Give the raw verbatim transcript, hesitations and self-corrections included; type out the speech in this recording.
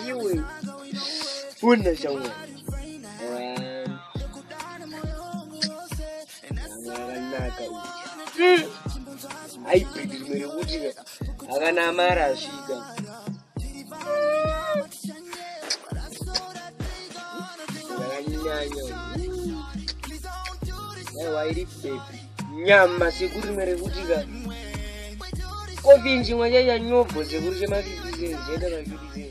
iwe wannan shanwa ai bidil mere wujiga aga na mara shi ga wairi pepe nyama seguri mere wujiga kovinji mwaja ya nyobo seguri chema kizeze zenda na kizeze